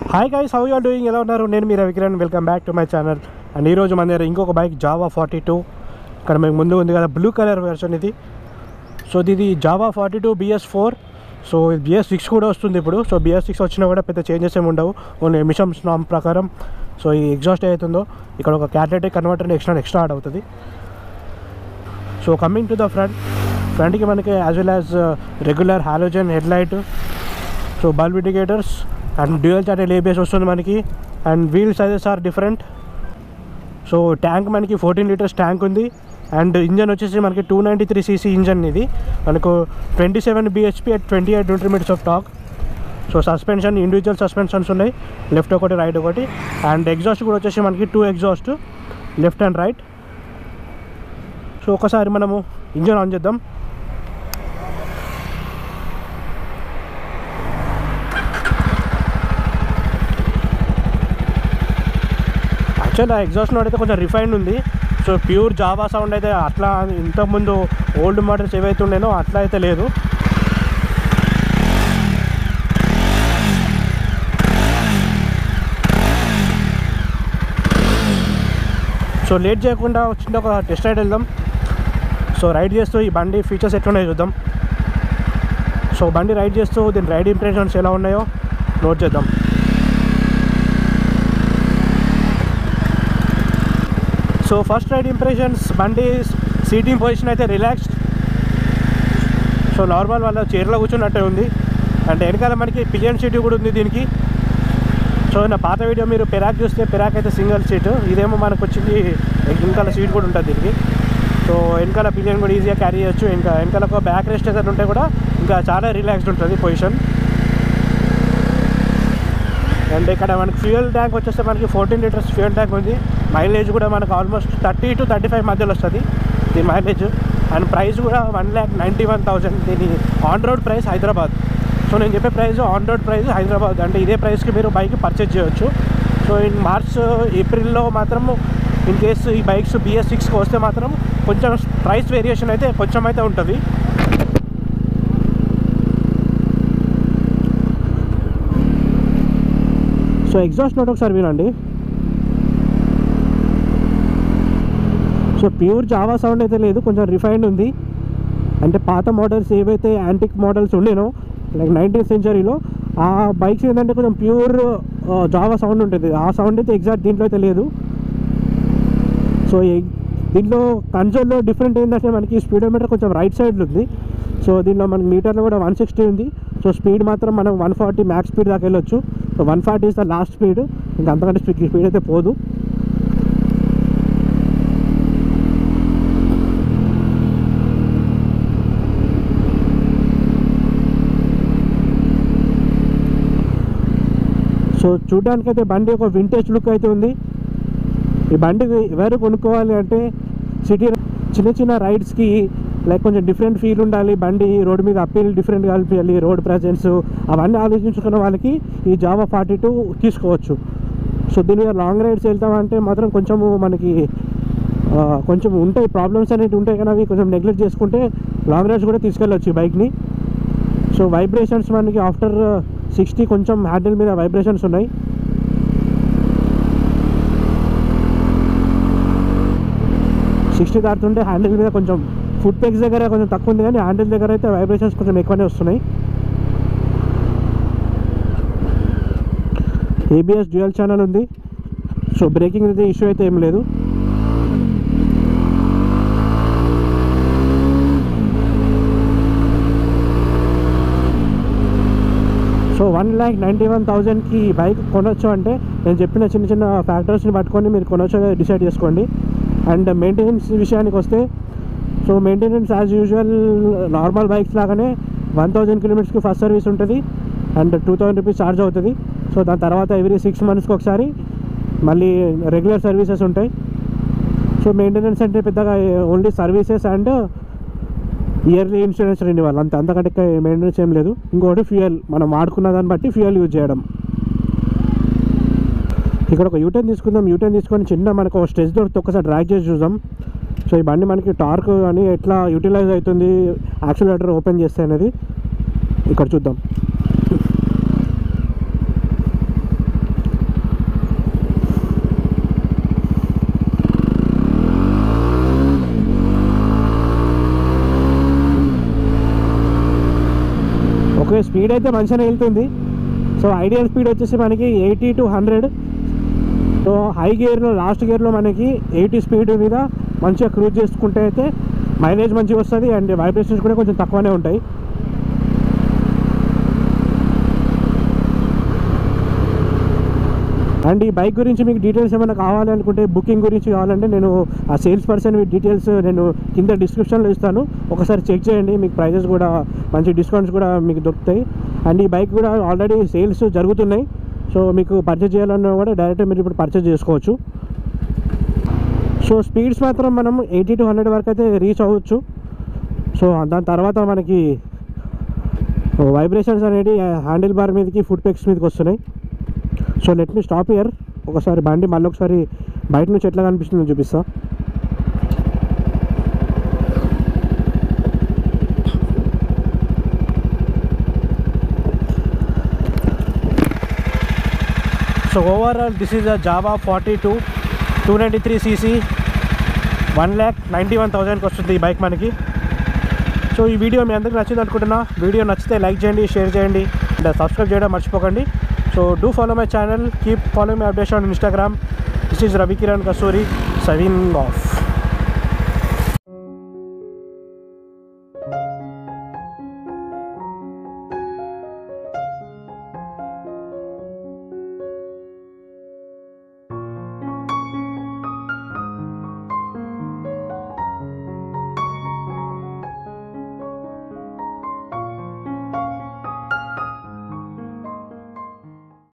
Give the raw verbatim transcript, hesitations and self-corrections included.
Hi guys, how you are doing? ఎలా ఉన్నారు? నేను మీ Ravikiran. Welcome back to my channel. And ఈరోజు మన దగ్గర ఇంకొక బైక్ జావా ఫార్టీ టూ ఇక్కడ మీకు ముందు ఉంది కదా, బ్లూ కలర్ వెర్షన్ ఇది. సో ఇది Jawa forty two BS four. So ఇది బిఎస్ సిక్స్ కూడా వస్తుంది ఇప్పుడు. సో బిఎస్ సిక్స్ వచ్చినా కూడా పెద్ద చేంజెస్ ఏమి ఉండవు, ఓన్లీ ఎమిషన్స్ నామ్ ప్రకారం. సో ఈ ఎగ్జాస్ట్ అవుతుందో ఇక్కడ ఒక catalytic converter extra extra add అవుతుంది. So coming to the front ఫ్రంట్కి మనకి as well as regular halogen head light, so bulb indicators and dual channel ABS వస్తుంది మనకి. And wheel sizes are different. So tank మనకి fourteen litres tank ఉంది. And engine వచ్చేసి మనకి two ninety three CC engine ఇది. మనకు twenty seven BHP at twenty eight newton metres of torque. So suspension individual suspensions ఉన్నాయి, left ఒకటి right ఒకటి. And exhaust కూడా వచ్చేసి మనకి two exhaust, left and right. So ఒకసారి మనము ఇంజన్ ఆన్ చేద్దాం. యాక్చువల్ ఆ ఎగ్జాస్ట్ నోట్ అయితే కొంచెం రిఫైన్డ్ ఉంది. సో ప్యూర్ జావా సౌండ్ అయితే అట్లా ఇంతకుముందు ఓల్డ్ మోడల్స్ ఏవైతే ఉండేనో అట్లా అయితే లేదు. సో లేట్ చేయకుండా వచ్చింది ఒక టెస్ట్ రైడ్ వెళ్దాం. సో రైడ్ చేస్తూ ఈ బండి ఫీచర్స్ ఎట్లున్నాయో చూద్దాం. సో బండి రైడ్ చేస్తూ దీని రైడ్ ఇంప్రెషన్స్ ఎలా ఉన్నాయో నోట్ చేద్దాం. సో ఫస్ట్ రైడ్ ఇంప్రెషన్స్, బండి సీటింగ్ పొజిషన్ అయితే రిలాక్స్డ్. సో నార్మల్ వాళ్ళ చైర్లో కూర్చున్నట్టే ఉంది. అంటే వెనకాల మనకి పిలియన్ సీట్ కూడా ఉంది దీనికి. సో నా పాత వీడియో మీరు పెరాక్ చూస్తే, పెరాక్ అయితే సింగిల్ సీటు, ఇదేమో మనకు వచ్చింది వెనకాల సీట్ కూడా ఉంటుంది దీనికి. సో వెనకాల పిలియన్ కూడా ఈజీగా క్యారీ చేయొచ్చు. ఇంకా వెనకాల ఒక బ్యాక్ రెస్ట్ ఏదైనా ఉంటే కూడా ఇంకా చాలా రిలాక్స్డ్ ఉంటుంది పొజిషన్. అండ్ ఇక్కడ మనకి ఫ్యూయల్ ట్యాంక్ వచ్చేస్తే మనకి ఫోర్టీన్ లీటర్స్ ఫ్యూయల్ ట్యాంక్ ఉంది. మైలేజ్ కూడా మనకు almost thirty to thirty five మధ్యలో వస్తుంది దీని మైలేజ్. అండ్ ప్రైస్ కూడా one lakh ninety one thousand దీని on road price Hyderabad. So నేను చెప్పే price on road price Hyderabad, అంటే ఇదే ప్రైస్కి మీరు బైక్ పర్చేజ్ చేయొచ్చు. సో ఇన్ మార్చ్ ఏప్రిల్లో మాత్రం ఇన్ కేసు ఈ బైక్స్ బిఎస్ సిక్స్కి వస్తే మాత్రం కొంచెం ప్రైస్ వేరియేషన్ అయితే కొంచెం అయితే ఉంటుంది. సో ఎగ్జాస్ట్ నోట్ ఒకసారి వినండి. సో ప్యూర్ జావా సౌండ్ అయితే లేదు, కొంచెం రిఫైన్డ్ ఉంది. అంటే పాత మోడల్స్ ఏవైతే యాంటిక్ మోడల్స్ ఉండేనో లైక్ నైన్టీన్త్ సెంచరీలో ఆ బైక్స్ ఏంటంటే కొంచెం ప్యూర్ జావా సౌండ్ ఉంటుంది. ఆ సౌండ్ అయితే ఎగ్జాక్ట్ దీంట్లో అయితే లేదు. సో దీంట్లో కన్సోల్లో డిఫరెంట్ ఏంటంటే మనకి స్పీడోమీటర్ కొంచెం రైట్ సైడ్లో ఉంది. సో దీంట్లో మనకి మీటర్లో కూడా వన్ సిక్స్టీ ఉంది. సో స్పీడ్ మాత్రం మనం వన్ ఫార్టీ మ్యాక్స్ స్పీడ్ దాకా వెళ్ళొచ్చు. So one forty is the last speed, ఇంకా అంతకంటే స్పీడ్ స్పీడ్ అయితే పోదు. సో చూడడానికైతే బండి ఒక వింటేజ్ లుక్ అయితే ఉంది. ఈ బండి ఎవరు కొనుక్కోవాలి అంటే సిటీ చిన్న చిన్న రైడ్స్కి లైక్ కొంచెం డిఫరెంట్ ఫీల్ ఉండాలి, బండి రోడ్ మీద అప్పీల్ డిఫరెంట్గా అనిపించాలి, రోడ్ ప్రెజెన్స్ అవన్నీ ఆలోచించుకున్న వాళ్ళకి ఈ జావా ఫార్టీ టూ తీసుకోవచ్చు. సో దీని మీద లాంగ్ రైడ్స్ వెళ్తామంటే మాత్రం కొంచెము మనకి కొంచెం ఉంటాయి ప్రాబ్లమ్స్ అనేవి ఉంటాయి, కానీ అవి కొంచెం నెగ్లెక్ట్ చేసుకుంటే లాంగ్ రైడ్స్ కూడా తీసుకెళ్ళవచ్చు ఈ బైక్ని. సో వైబ్రేషన్స్ మనకి ఆఫ్టర్ సిక్స్టీ కొంచెం హ్యాండిల్ మీద వైబ్రేషన్స్ ఉన్నాయి. సిక్స్టీ దాటుతుంటే హ్యాండిల్ మీద కొంచెం ఫుట్ పెగ్స్ దగ్గర కొంచెం తక్కువ ఉంది, కానీ హ్యాండిల్ దగ్గర అయితే వైబ్రేషన్స్ కొంచెం ఎక్కువనే వస్తున్నాయి. ఏబిఎస్ డ్యూయల్ ఛానల్ ఉంది. సో బ్రేకింగ్ అయితే ఇష్యూ అయితే ఏం లేదు. So one lakh ninety one థౌజండ్కి బైక్ కొనొచ్చు అంటే నేను చెప్పిన చిన్న చిన్న ఫ్యాక్టర్స్ని పట్టుకొని మీరు కొనొచ్చు డిసైడ్ చేసుకోండి. అండ్ మెయింటెనెన్స్ విషయానికి వస్తే, so maintenance as usual normal bikes లాగానే వన్ థౌజండ్ కిలోమీటర్స్కి ఫస్ట్ సర్వీస్ ఉంటుంది and two thousand rupees charge అవుతుంది. సో దాని తర్వాత ఎవ్రీ సిక్స్ మంత్స్కి ఒకసారి మళ్ళీ రెగ్యులర్ సర్వీసెస్ ఉంటాయి. సో మెయింటెనెన్స్ అంటే పెద్దగా only services and yearly insurance renewal అంతే, అంతకంటే మెయింటెనెన్స్ ఏం లేదు. ఇంకొకటి ఫ్యూయల్, మనం వాడుకున్న దాన్ని బట్టి ఫ్యూయల్ యూజ్ చేయడం. ఇక్కడ ఒక యూటర్న్ తీసుకుందాం. యూటర్న్ తీసుకొని చిన్న మనకు ఒక స్ట్రెచ్ దొరికితే ఒకసారి డ్రాగ్ చేసి చూద్దాం. సో ఈ బండి మనకి టార్క్ అని ఎట్లా యూటిలైజ్ అవుతుంది యాక్సిలరేటర్ ఓపెన్ చేస్తే అనేది ఇక్కడ చూద్దాం. స్పీడ్ అయితే మంచిగానే వెళ్తుంది. సో ఐడియల్ స్పీడ్ వచ్చేసి మనకి eighty to hundred. So high గేర్లో లాస్ట్ గేర్లో మనకి ఎయిటీ స్పీడ్ మీద మంచిగా క్రూజ్ చేసుకుంటే అయితే మైలేజ్ మంచిగా వస్తుంది అండ్ వైబ్రేషన్స్ కూడా కొంచెం తక్కువనే ఉంటాయి. అండ్ ఈ బైక్ గురించి మీకు డీటెయిల్స్ ఏమైనా కావాలి అనుకుంటే, బుకింగ్ గురించి కావాలంటే నేను ఆ సేల్స్ పర్సన్ డీటెయిల్స్ నేను కింద డిస్క్రిప్షన్లో ఇస్తాను. ఒకసారి చెక్ చేయండి, మీకు ప్రైజెస్ కూడా మంచి డిస్కౌంట్స్ కూడా మీకు దొరుకుతాయి. అండ్ ఈ బైక్ కూడా ఆల్రెడీ సేల్స్ జరుగుతున్నాయి. సో మీకు పర్చేజ్ చేయాలన్నా కూడా డైరెక్ట్ మీరు ఇప్పుడు పర్చేజ్ చేసుకోవచ్చు. సో స్పీడ్స్ మాత్రం మనం ఎయిటీ టు హండ్రెడ్ వరకు అయితే రీచ్ అవ్వచ్చు. సో దాని తర్వాత మనకి వైబ్రేషన్స్ అనేది హ్యాండిల్ బార్ మీదకి, ఫుట్ పెక్స్ మీదకి వస్తున్నాయి. So let me stop here. ఒకసారి బండి మళ్ళీ ఒకసారి బయట నుంచి ఎట్లా కనిపిస్తుందో చూపిస్తా. So overall this is a Jawa forty two two ninety three CC one lakh ninety one థౌజండ్కి వస్తుంది ఈ బైక్ మనకి. సో ఈ వీడియో మీ అందరికీ నచ్చింది అనుకుంటున్నా. వీడియో నచ్చితే లైక్ చేయండి, షేర్ చేయండి అండ్ సబ్స్క్రైబ్ చేయడం మర్చిపోకండి. So do follow my channel, keep following my updates on Instagram. This is Ravi Kiran Kasuri signing off.